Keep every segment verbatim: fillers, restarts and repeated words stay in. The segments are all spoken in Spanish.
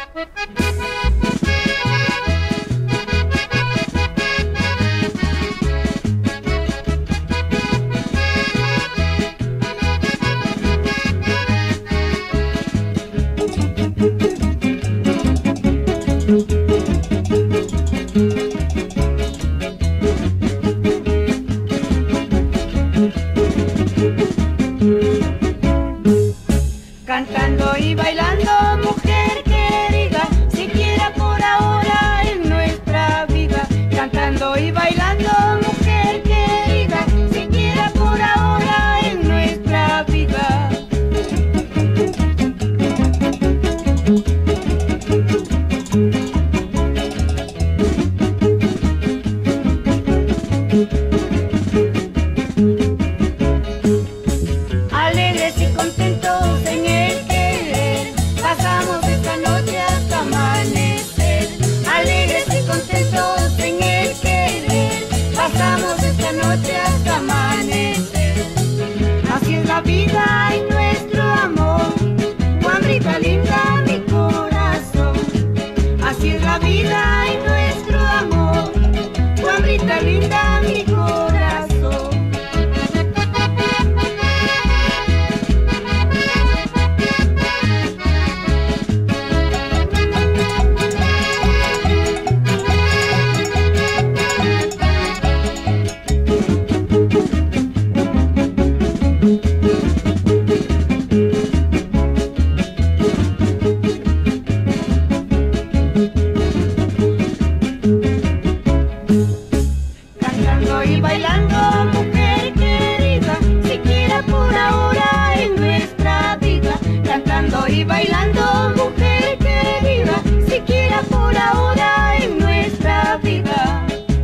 Cantando y bailando, mujer querida, siquiera por ahora en nuestra vida. Cantando y bailando, mujer querida, siquiera por ahora en nuestra vida. Alegres y contentos en el querer, pasamos esta noche hasta amanecer. Alegres y contentos en el querer, pasamos esta noche hasta amanecer. Así es la vida y nuestro amor, Guambrita linda mi corazón. Así es la vida y nuestro amor, Guambrita linda mi corazón. Cantando y bailando, mujer querida, siquiera por ahora en nuestra vida. Cantando y bailando, mujer querida, siquiera por ahora en nuestra vida.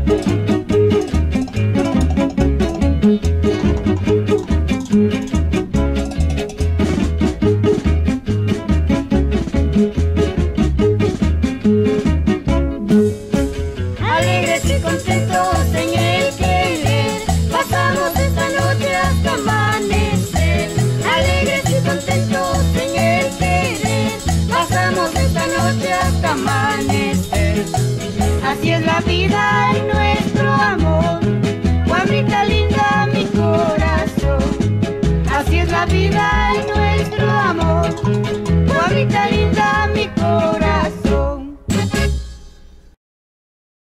Alegres y contentos en el querer, pasamos esta noche hasta amanecer. Alegres y contentos en el querer, pasamos esta noche hasta amanecer. Así es la vida.